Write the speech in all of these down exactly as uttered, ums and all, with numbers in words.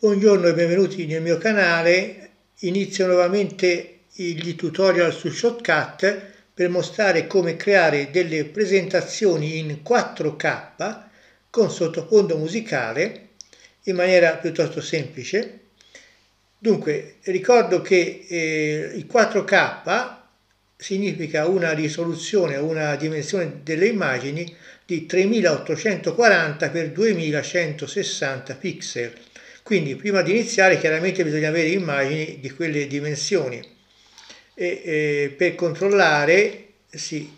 Buongiorno e benvenuti nel mio canale. Inizio nuovamente gli tutorial su Shotcut per mostrare come creare delle presentazioni in quattro K con sottofondo musicale in maniera piuttosto semplice. Dunque, ricordo che eh, il quattro K significa una risoluzione, una dimensione delle immagini di tremilaottocentoquaranta per duemilacentosessanta pixel. Quindi prima di iniziare chiaramente bisogna avere immagini di quelle dimensioni e eh, per controllare si,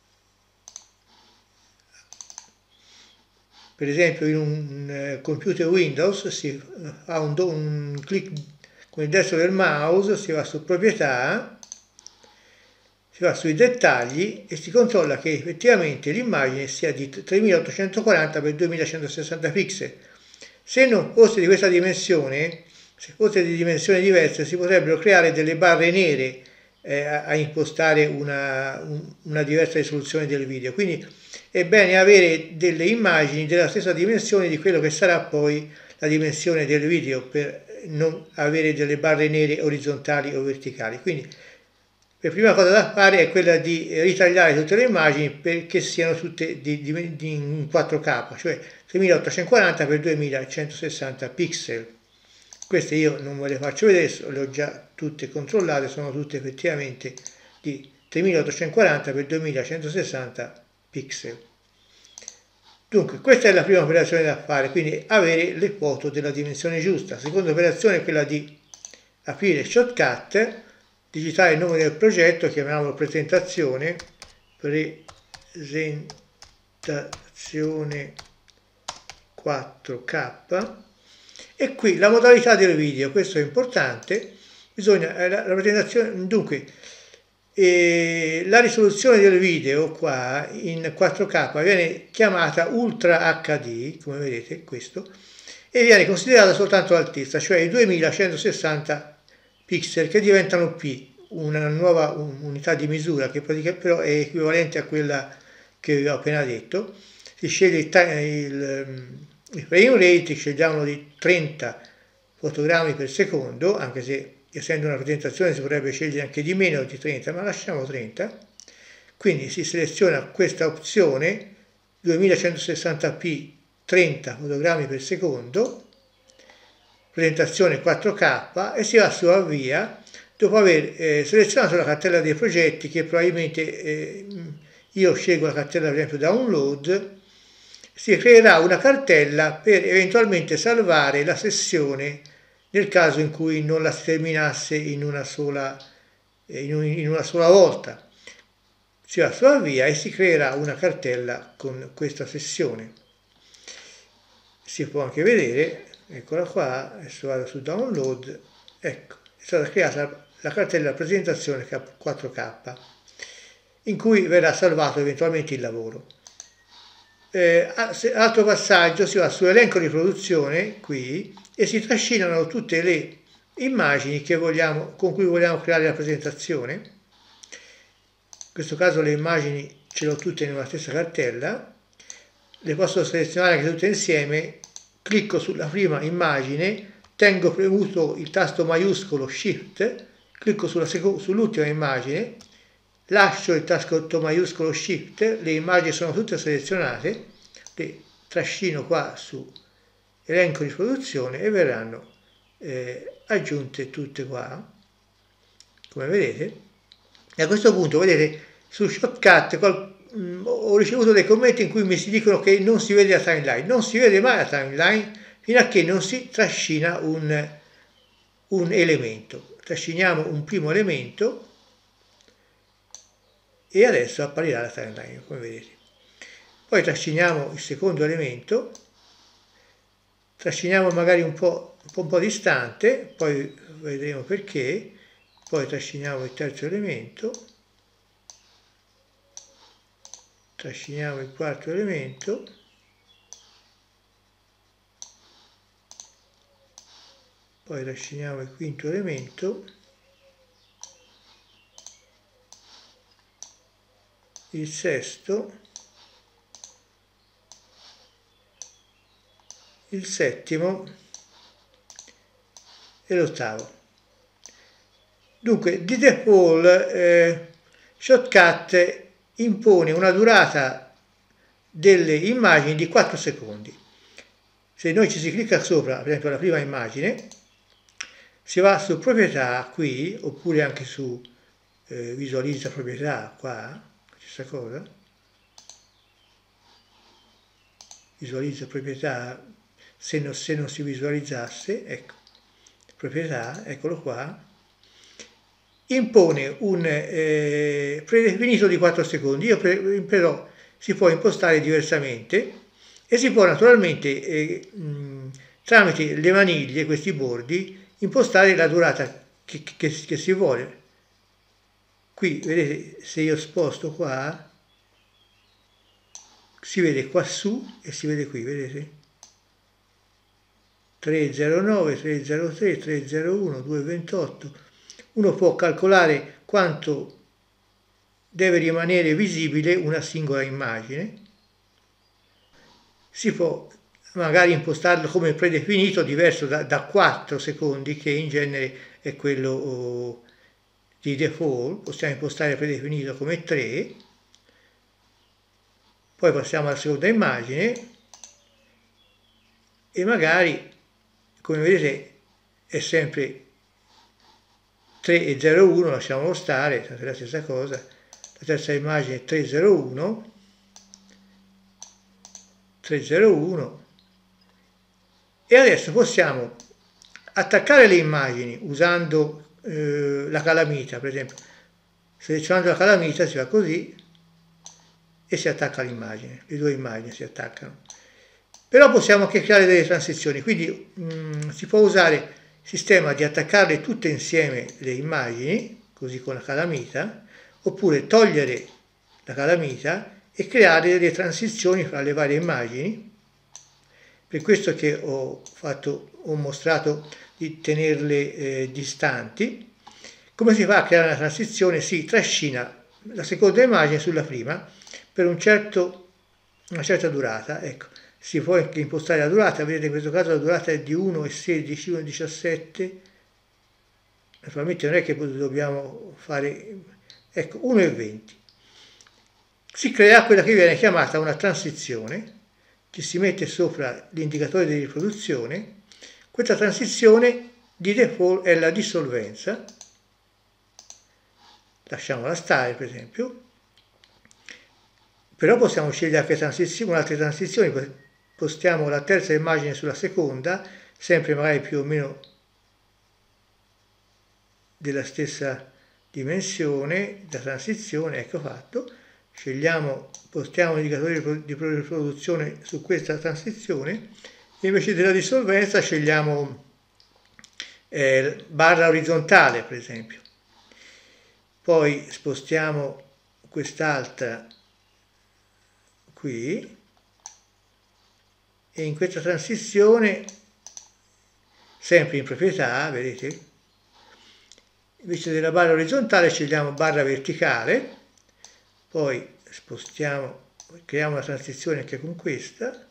per esempio in un computer Windows si fa un, un clic con il destro del mouse, si va su proprietà, si va sui dettagli e si controlla che effettivamente l'immagine sia di tremilaottocentoquaranta per duemilacentosessanta pixel. Se non fosse di questa dimensione, se fosse di dimensioni diverse, si potrebbero creare delle barre nere eh, a, a impostare una, un, una diversa risoluzione del video. Quindi è bene avere delle immagini della stessa dimensione di quello che sarà poi la dimensione del video per non avere delle barre nere orizzontali o verticali. Quindi la prima cosa da fare è quella di ritagliare tutte le immagini perché siano tutte di, di, di in quattro K, cioè tremilaottocentoquaranta per duemilacentosessanta pixel. Queste io non ve le faccio vedere, le ho già tutte controllate, sono tutte effettivamente di tremilaottocentoquaranta per duemilacentosessanta pixel. Dunque, questa è la prima operazione da fare, quindi avere le foto della dimensione giusta. La seconda operazione è quella di aprire Shotcut, digitare il nome del progetto, chiamiamolo presentazione, presentazione quattro K, e qui la modalità del video, questo è importante, bisogna, eh, la, la presentazione, dunque, eh, la risoluzione del video qua in quattro K viene chiamata Ultra H D, come vedete questo, e viene considerata soltanto l'altezza, cioè i duemilacentosessanta pixel che diventano P, una nuova unità di misura che praticamente però è equivalente a quella che vi ho appena detto. Si sceglie il, il, il frame rate, scegliamo di trenta fotogrammi per secondo, anche se essendo una presentazione si potrebbe scegliere anche di meno di trenta, ma lasciamo trenta. Quindi si seleziona questa opzione duemilacentosessanta p trenta fotogrammi per secondo, presentazione quattro K, e si va su avvia dopo aver eh, selezionato la cartella dei progetti che probabilmente eh, io scelgo la cartella per esempio download. Si creerà una cartella per eventualmente salvare la sessione nel caso in cui non la si terminasse in una sola, in un, in una sola volta. Si va su avvia e si creerà una cartella con questa sessione. Si può anche vedere, eccola qua, adesso vado su download, ecco, è stata creata la cartella presentazione quattro K in cui verrà salvato eventualmente il lavoro. Eh, altro passaggio, si va su elenco di produzione qui e si trascinano tutte le immagini che vogliamo, con cui vogliamo creare la presentazione. In questo caso le immagini ce le ho tutte nella stessa cartella, le posso selezionare anche tutte insieme, clicco sulla prima immagine, tengo premuto il tasto maiuscolo Shift, clicco sull'ultima immagine, lascio il tasto maiuscolo Shift, le immagini sono tutte selezionate, le trascino qua su elenco di produzione e verranno eh, aggiunte tutte qua, come vedete. E a questo punto, vedete, su Shotcut mh, ho ricevuto dei commenti in cui mi si dicono che non si vede la timeline. Non si vede mai la timeline fino a che non si trascina un, un elemento. Trasciniamo un primo elemento e adesso apparirà la timeline, come vedete. Poi trasciniamo il secondo elemento, trasciniamo magari un po', un po', un po' distante, poi vedremo perché, poi trasciniamo il terzo elemento, trasciniamo il quarto elemento, poi trasciniamo il quinto elemento, il sesto, il settimo e l'ottavo. Dunque, di default eh, Shotcut impone una durata delle immagini di quattro secondi. Se noi ci si clicca sopra, per esempio la prima immagine, si va su proprietà qui, oppure anche su eh, visualizza proprietà qua, stessa cosa, visualizza proprietà, se non, se non si visualizzasse, ecco, proprietà, eccolo qua, impone un eh, predefinito di quattro secondi, io pre, però si può impostare diversamente e si può naturalmente eh, mh, tramite le maniglie, questi bordi, impostare la durata che, che, che si vuole. Qui vedete, se io sposto qua, si vede qua su e si vede qui, vedete? tre zero nove, tre zero tre, tre zero uno, due ventotto. Uno può calcolare quanto deve rimanere visibile una singola immagine. Si può magari impostarlo come predefinito, diverso da, da quattro secondi, che in genere è quello oh, di default. Possiamo impostare predefinito come tre. Poi passiamo alla seconda immagine e magari, come vedete, è sempre tre e zero uno, lasciamolo stare, è la stessa cosa. La terza immagine è tre zero uno, tre zero uno, e adesso possiamo attaccare le immagini usando eh, la calamita, per esempio. Selezionando la calamita si fa così e si attacca l'immagine, le due immagini si attaccano. Però possiamo anche creare delle transizioni, quindi mh, si può usare il sistema di attaccarle tutte insieme le immagini, così con la calamita, oppure togliere la calamita e creare delle transizioni fra le varie immagini. Per questo che ho, fatto, ho mostrato di tenerle eh, distanti. Come si fa a creare una transizione? Si trascina la seconda immagine sulla prima per un certo, una certa durata. Ecco, si può anche impostare la durata, vedete in questo caso la durata è di uno e sedici, uno e diciassette, naturalmente non è che dobbiamo fare, ecco, uno e venti. Si crea quella che viene chiamata una transizione, che si mette sopra l'indicatore di riproduzione. Questa transizione di default è la dissolvenza, lasciamola stare per esempio, però possiamo scegliere anche transizioni, altre transizioni, postiamo la terza immagine sulla seconda, sempre magari più o meno della stessa dimensione, da transizione, ecco fatto, scegliamo, postiamo l'indicatore di riproduzione su questa transizione, e invece della dissolvenza scegliamo eh, barra orizzontale per esempio. Poi spostiamo quest'altra qui e in questa transizione, sempre in proprietà, vedete, invece della barra orizzontale scegliamo barra verticale, poi spostiamo, creiamo una transizione anche con questa,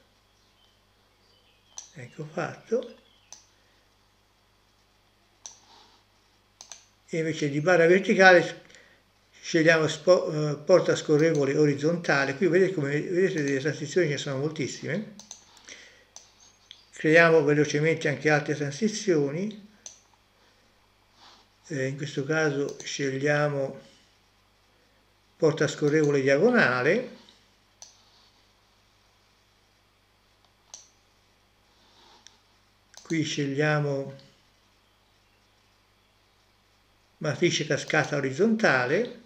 ecco fatto, e invece di barra verticale scegliamo eh, porta scorrevole orizzontale. Qui vedete come vedete delle transizioni, ce ne sono moltissime. Creiamo velocemente anche altre transizioni, eh, in questo caso scegliamo porta scorrevole diagonale, qui scegliamo matrice cascata orizzontale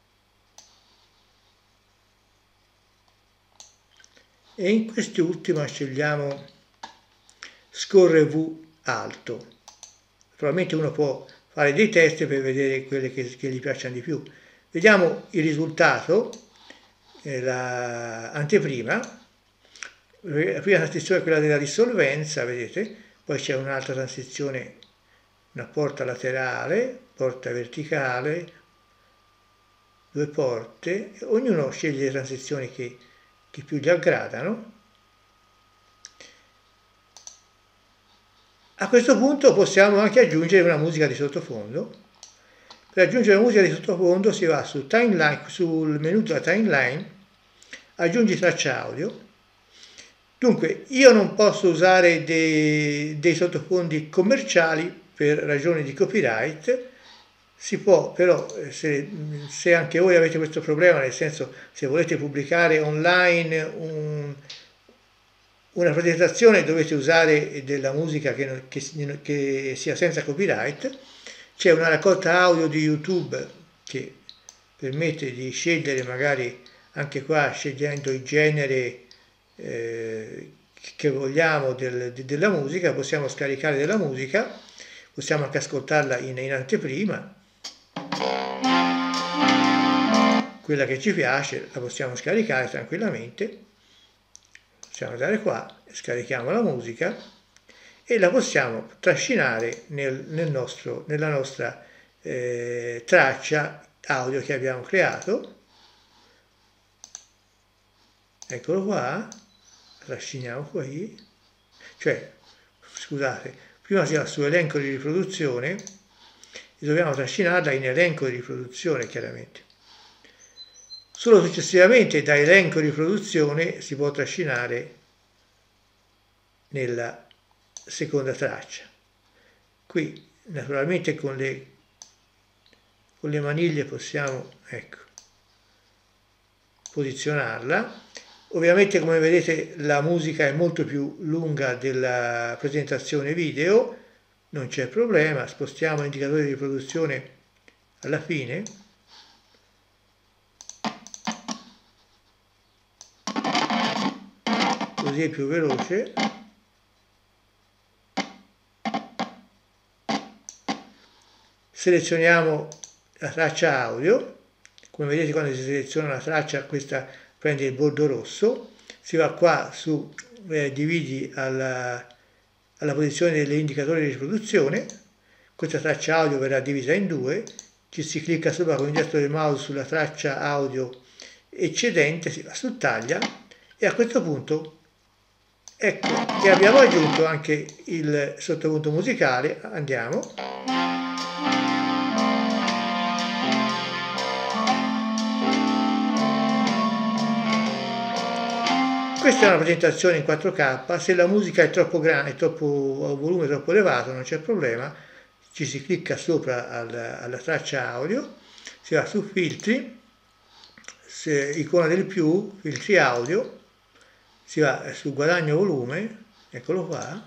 e in quest'ultima scegliamo scorre V alto. Naturalmente uno può fare dei test per vedere quelle che, che gli piacciono di più. Vediamo il risultato, eh, l'anteprima. La prima transizione è quella della dissolvenza, vedete, poi c'è un'altra transizione, una porta laterale, porta verticale, due porte, ognuno sceglie le transizioni che, che più gli aggradano. A questo punto possiamo anche aggiungere una musica di sottofondo. Per aggiungere una musica di sottofondo si va su timeline, sul menu della timeline, aggiungi traccia audio. Dunque, io non posso usare dei, dei sottofondi commerciali per ragioni di copyright. Si può, però, se, se anche voi avete questo problema, nel senso, se volete pubblicare online un, una presentazione, dovete usare della musica che, che, che sia senza copyright. C'è una raccolta audio di YouTube che permette di scegliere, magari anche qua scegliendo il genere eh, che vogliamo del, de, della musica, possiamo scaricare della musica, possiamo anche ascoltarla in, in anteprima. Quella che ci piace la possiamo scaricare tranquillamente. Possiamo andare qua, scarichiamo la musica e la possiamo trascinare nel, nel nostro, nella nostra eh, traccia audio che abbiamo creato. Eccolo qua, trasciniamo qui, cioè, scusate, prima si va su elenco di riproduzione e dobbiamo trascinarla in elenco di riproduzione, chiaramente. Solo successivamente da elenco di riproduzione si può trascinare nella seconda traccia. Qui naturalmente con le, con le maniglie possiamo, ecco, posizionarla. Ovviamente, come vedete, la musica è molto più lunga della presentazione video, non c'è problema, spostiamo l'indicatore di riproduzione alla fine. Così è più veloce. Selezioniamo la traccia audio. Come vedete, quando si seleziona la traccia, questa prende il bordo rosso. Si va qua su eh, dividi alla, alla posizione dell'indicatore di riproduzione. Questa traccia audio verrà divisa in due. Ci si clicca sopra con il gesto del mouse sulla traccia audio eccedente, si va su taglia e a questo punto ecco che abbiamo aggiunto anche il sottofondo musicale. Andiamo. Questa è una presentazione in quattro K, se la musica è troppo grande, è troppo, a volume troppo elevato, non c'è problema, ci si clicca sopra alla, alla traccia audio, si va su filtri, se, icona del più, filtri audio, si va su guadagno volume, eccolo qua,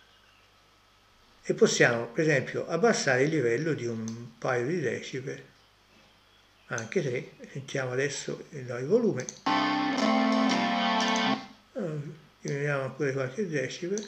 e possiamo per esempio abbassare il livello di un paio di decibel, anche tre. Sentiamo adesso il volume. Diminuiamo pure qualche decibel,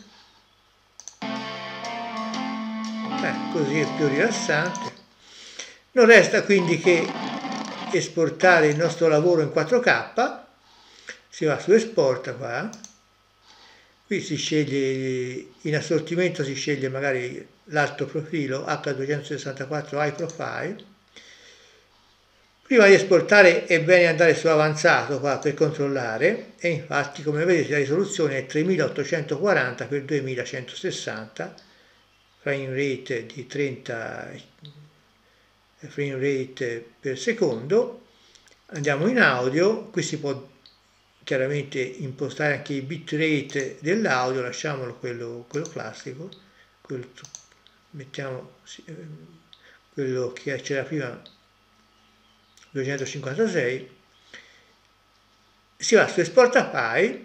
eh, così è più rilassante. Non resta quindi che esportare il nostro lavoro in quattro K. Si va su esporta qua, qui si sceglie in assortimento, si sceglie magari l'alto profilo H duecentosessantaquattro High Profile. Prima di esportare è bene andare su avanzato qua per controllare, e infatti come vedete la risoluzione è tremilaottocentoquaranta per duemilacentosessanta, frame rate di trenta frame rate per secondo. Andiamo in audio, qui si può chiaramente impostare anche il bitrate dell'audio, lasciamolo quello, quello classico, quello, mettiamo quello che c'era prima, duecentocinquantasei. Si va su esporta file,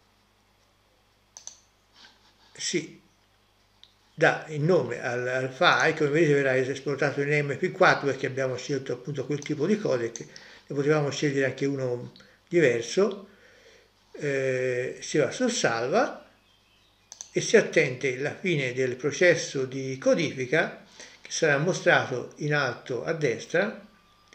si dà il nome al, al file, come vedete verrà esportato in M P quattro perché abbiamo scelto appunto quel tipo di codec, ne potevamo scegliere anche uno diverso. Eh, si va su salva e si attende la fine del processo di codifica che sarà mostrato in alto a destra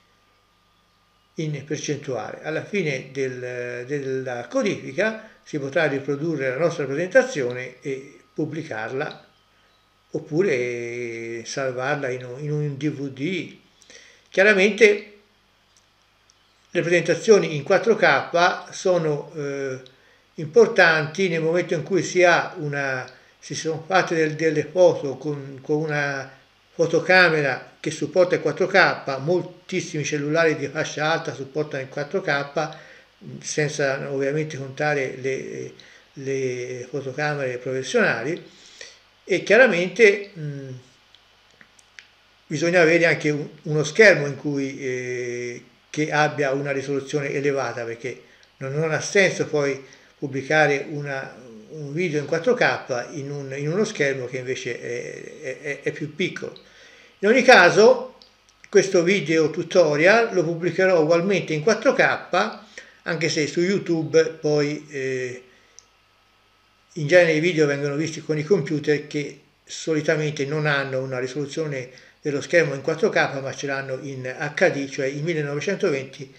in percentuale. Alla fine del, della codifica si potrà riprodurre la nostra presentazione e pubblicarla oppure salvarla in un, in un D V D. Chiaramente le presentazioni in quattro K sono eh, importanti nel momento in cui si ha una si sono fatte del, delle foto con, con una fotocamera che supporta il quattro K, moltissimi cellulari di fascia alta supportano il quattro K, senza ovviamente contare le, le fotocamere professionali, e chiaramente mh, bisogna avere anche un, uno schermo in cui, eh, che abbia una risoluzione elevata, perché non, non ha senso poi pubblicare una, un video in quattro K in, un, in uno schermo che invece è, è, è più piccolo. In ogni caso questo video tutorial lo pubblicherò ugualmente in quattro K, anche se su YouTube poi eh, in genere i video vengono visti con i computer che solitamente non hanno una risoluzione dello schermo in quattro K, ma ce l'hanno in H D, cioè in millenovecentoventi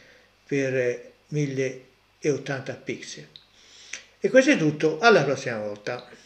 per mille ottanta pixel. E questo è tutto, alla prossima volta.